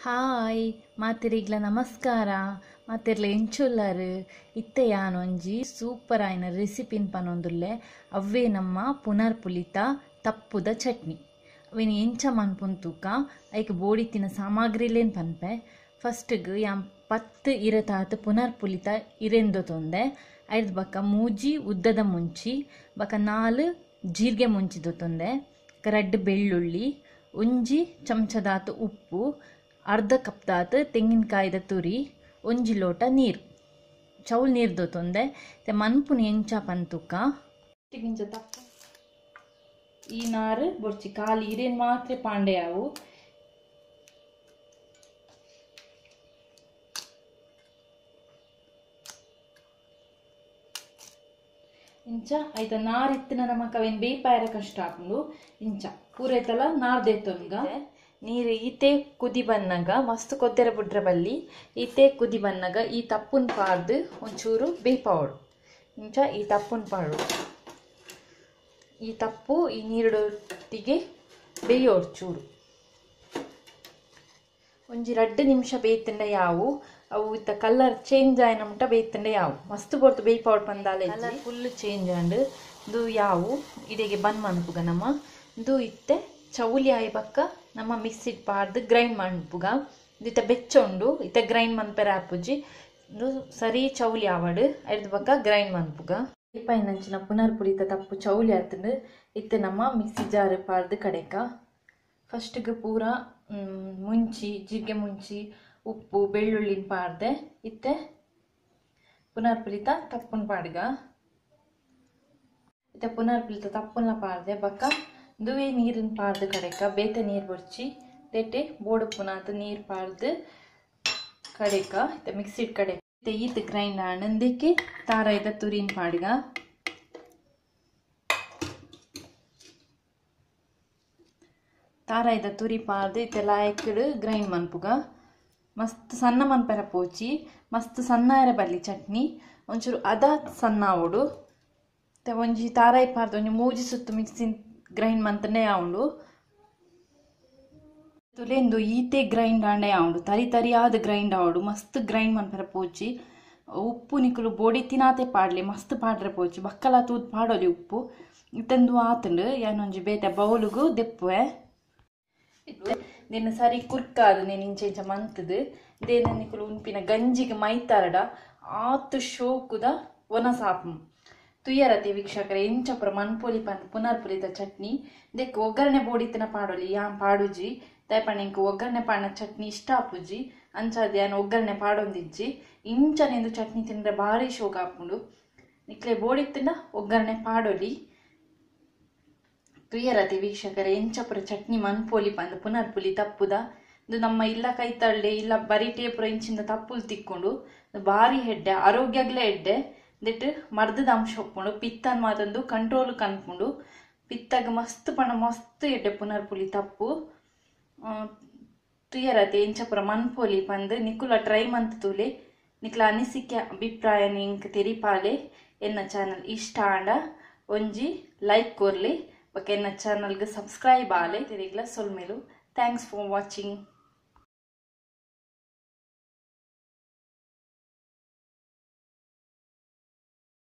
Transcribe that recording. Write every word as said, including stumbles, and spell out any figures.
Hi ಮಾತಿರಿಗ್ಲ ನಮಸ್ಕಾರ ಮಾತಿರ್ಲ ಎಂಚುಲ್ಲರು ಇತ್ತೆ ಯಾನೊಂಜಿ super ಆಯ್ನ ರೆಸಿಪಿನ್ ಪನೊಂದುಲ್ಲೆ ಅವ್ವೇ ನಮ್ಮ ಪುನರ್ಪುಲಿತ ತಪ್ಪುದ ಚಟ್ನಿ ಅವೇನು ಎಂಚ ಮನ್ಪುಂತೂಕ ಐಕ್ ಬೋಡಿತ್ತಿನ ಸಾಮಗ್ರಿಲೇನು ಪನ್ಪೆ ಫಸ್ಟ್ಗ್ ಯಾನ್ ಪತ್ತು ಇರತಾತ ಪುನರ್ಪುಲಿತ ಇರೆಂದು ತೊಂದೆ ಐದು ಬಕ್ಕ ಮೂಜಿ ಉದ್ದದ ಮುಂಚಿ ಬಕ್ಕ ನಾಲ್ ಜೀರಿಗೆ ಮುಂಚಿದು ತೊಂದೆ ರಡ್ಡ್ ಬೆಳ್ಳುಳ್ಳಿ ಒಂಜಿ ಚಮಚದಾತ ಉಪ್ಪು ಅರ್ಧ ಕಪ್ದಾತ ತೆಂಗಿನಕಾಯ್ದ ತುರಿ ಒಂಜಿ ಲೋಟ ನೀರು ಚೌಲ್ ನೀರ್ದು ತೊಂದೆ ಮನ್ಪುನ ಎಂಚ ಪಂತುಕ ತಪ್ಪು ಈ ನಾರು ಬೊಡ್ಚಿ ಖಾಲಿ ಇರೇನು ಮಾತ್ರ ಪಾಂಡೆ ಅವು ಇಂಚ ಐತ ನಾರ್ ಇತ್ತಿನ ನಮಕ್ ಅವೇನು ಬೇಪಾಯರ ಕಷ್ಟ ಹಾಕೊಂಡು ಇಂಚ ಪೂರೈತಲ ನಾರ್ದೇತೊನ್ಗ ನೀರು ಈತೆ ಕುದಿ ಬನ್ನಗ ಮಸ್ತ್ ಕೊದ್ದೆರ ಬುಡ್ರ ಬಲ್ಲಿ ಈತೆ ಕುದಿ ಬನ್ನಗ ಈ ತಪ್ಪುನ್ ಪಾಡ್ದು ಒಂಚೂರು ಬೇಪಾವಡು ಇಂಚ ಈ ತಪ್ಪುನ್ ಪಾಡು ಈ ತಪ್ಪು ಈ ನೀರೊಟ್ಟಿಗೆ ಬೇಯೋಡು ಚೂರು ಒಂಜಿ ರಡ್ಡು ನಿಮಿಷ ಬೇಯ್ತಂಡ ಯಾವು ಅವು ಇತ್ತ ಕಲರ್ ಚೇಂಜ್ ಆಯ್ನ ಮುಟ್ಟ ಬೇಯ್ತಂಡ ಯಾವು ಮಸ್ತ್ ಬರ್ತು ಬೇಯ್ಪಾವಡ್ ಪಂದಾಲೆ ಕಲರ್ ಫುಲ್ ಚೇಂಜ್ ಆಂಡ್ ಇದು ಯಾವು ಇದೆಗೆ ಬನ್ ಮನ್ಪುಗ ನಮ್ಮ ಇದು ಇತ್ತೆ ಚೌಲಿ ಆಯ್ ಬಕ್ಕ ನಮ್ಮ ಮಿಕ್ಸಿಡ್ ಪಾಡ್ದು ಗ್ರೈಂಡ್ ಮನ್ಪುಗ ಇತ್ತ ಬೆಚ್ಚೊಂಡು ಇತ್ತ ಗ್ರೈಂಡ್ ಮನ್ಪೆರ ಆಪುಜಿ ಇದು ಸರಿ ಚೌಲಿ ಆವಡು ಐದು ಬಕ್ಕ ಗ್ರೈಂಡ್ ಮನ್ಪುಗ ಪೈನಂಚಿನ ಪುನರ್ಪುಲಿತ ತಪ್ಪು ಚೌಲಿ ಆತಂಡು ಇತ್ತೆ ನಮ್ಮ ಮಿಕ್ಸಿ ಜಾರ್ ಪಾಡ್ದು ಕಡೆಕ ಫಸ್ಟ್ಗೆ ಪೂರ ಮುಂಚಿ ಜೀರಿಗೆ ಮುಂಚಿ ಉಪ್ಪು ಬೆಳ್ಳುಳ್ಳಿನ ಪಾಡ್ದೆ ಇತ್ತೆ ಪುನರ್ಪುಲಿತ ತಪ್ಪುನ ಪಾಡ್ಗ ಇತ್ತೆ ಪುನರ್ಪುಲಿತ ತಪ್ಪುನ ಪಾಡ್ದೆ ಬಕ್ಕ ದುವೆ ನೀರಿನ ಪಾಡ್ದು ಕಡೆಕ ಬೇತೆ ನೀರು ಬೊಡ್ಚಿ ತೆಟ್ಟೆ ಬೋಡು ಪುನಾತ ನೀರು ಪಾಡ್ದು ಕಡೆಕ ಇತ್ತೆ ಮಿಕ್ಸಿಡ್ ಕಡೆ ಇತ್ತೆ ಈತ್ ಗ್ರೈಂಡ್ ಆನಂದಕ್ಕೆ ತಾರಾಯ್ದ ತುರಿನ ಪಾಡ್ಗ ತಾರಾಯ್ದ ತುರಿ ಪಾಡ್ದು ಇತ್ತೆ ಲಾಯಕ್ಕಡು ಗ್ರೈಂಡ್ ಮನ್ಪುಗ ಮಸ್ತ್ ಸಣ್ಣ ಮನ್ಪೆರ ಪೋಚಿ ಮಸ್ತ್ ಸಣ್ಣ ಇರ ಬರಲಿ ಚಟ್ನಿ ಒಂಚೂರು ಅದ ಸಣ್ಣ ಆವಡು ಒಂಜಿ ತಾರಾಯಿ ಪಾರ್ದು ಒಂಜಿ ಮೂಜಿ ಸುತ್ತು ಮಿಕ್ಸಿ ಗ್ರೈಂಡ್ ಮಂತನೇ ಆವಡು ತುಲೆಂದು ಈತೆ ಗ್ರೈಂಡ್ ಆಂಡೆ ಆವಡು ತರಿ ತರಿ ಆದ ಗ್ರೈಂಡ್ ಆವಡು ಮಸ್ತ್ ಗ್ರೈಂಡ್ ಮನ್ಪೆರ ಪೋಚಿ ಉಪ್ಪು ನಿಕುಲು ಬೋಡಿ ತಿನಾತೆ ಪಾಡ್ಲಿ ಮಸ್ತ್ ಪಾಡ್ರೆ ಪೋಚಿ ಬಕ್ಕಲ ತೂದ್ ಪಾಡೋಲಿ ಉಪ್ಪು ಇತ್ತಂದು ಆತಂಡು ಏನೊಂಜಿ ಬೇತೆ ಬೌಲುಗು ದೆಪ್ಪುವೆ ನಿನ್ನ ಸರಿ ಕುರ್ಕಾದು ನೀನು ಇಂಚೆ ಇಂಚ ಮಂತದು ದೇನ ನಿಕುಲು ಉನ್ಪಿನ ಗಂಜಿಗೆ ಮೈತಾರಡ ಆತು ಶೋಕುದ ಒನ ಸಾಪು ತುಯ್ಯರತೆ ವೀಕ್ಷಕರ ಎಂಚಪುರ ಮನ್ಪೊಲಿ ಪನ್ ಪುನರ್ಪುಲಿತ ಚಟ್ನಿ ದೆಕ್ ಒಗ್ಗರಣೆ ಬೋಡಿತಿನ ಪಾಡೋಲಿ ಯಾನ್ ಪಾಡುಜಿ ದಯಪಣ್ಣ ಇಂಕ ಒಗ್ಗರಣೆ ಪಾಡಿನ ಚಟ್ನಿ ಇಷ್ಟ ಆಪುಜಿ ಅಂಚಾದ ಯಾನ್ ಒಗ್ಗರಣೆ ಪಾಡೊಂದಿಜ್ಜಿ ಇಂಚನೆಂದು ಚಟ್ನಿ ತಿಂದ್ರೆ ಭಾರಿ ಶೋಕ ಆಪುಂಡು ನಿಕ್ಲೆ ಬೋಡಿತಿನ ಒಗ್ಗರಣೆ ಪಾಡೋಲಿ ತುಯ್ಯರತೆ ವೀಕ್ಷಕರ ಎಂಚಪುರ ಚಟ್ನಿ ಮನ್ಪೋಲಿ ಪಂದ ಪುನರ್ಪುಲಿ ತಪ್ಪುದ ಇದು ನಮ್ಮ ಇಲ್ಲ ಕೈತಳ್ಳೆ ಇಲ್ಲ ಬರೀ ಟೇಪುರ ಇಂಚಿಂದ ತಪ್ಪುಲ್ ತಿಕ್ಕೊಂಡು ಭಾರಿ ಹೆಡ್ಡೆ ಆರೋಗ್ಯಗ್ಲೇ ಹೆಡ್ಡೆ ದೆಟ್ ಮರ್ದದ ಅಂಶ ಒಪ್ಕೊಂಡು ಪಿತ್ತನ್ ಮಾತಂದು ಕಂಟ್ರೋಲ್ ಕನ್ಪುಂಡು ಪಿತ್ತಾಗ ಮಸ್ತ್ ಪಣ ಮಸ್ತ್ ಎಡ್ಡೆ ಪುನರ್ಪುಲಿ ತಪ್ಪು ತುಯ್ಯರತೆ ಎಂಚಪುರ ಮನ್ಪೋಲಿ ಪಂದ್ ನಿಕುಲ ಟ್ರೈ ಮಂತ್ ತೂಲೆ ನಿಕ್ಲ ಅನಿಸಿಕೆ ಅಭಿಪ್ರಾಯ ನಿಂಕ್ ತೆರಿಪಾಲೆ ಎನ್ನ ಚಾನಲ್ ಇಷ್ಟ ಆಂಡ ಒಂಜಿ ಲೈಕ್ ಕೊರ್ಲಿ ಬಕ್ಕ ಎನ್ನ ಚಾನಲ್ಗೆ ಸಬ್ಸ್ಕ್ರೈಬ್ ಆಲೆ ತೆರಿಗ್ಲ ಸೊಲ್ಮೇಲು ಥ್ಯಾಂಕ್ಸ್ ಫಾರ್ ವಾಚಿಂಗ್.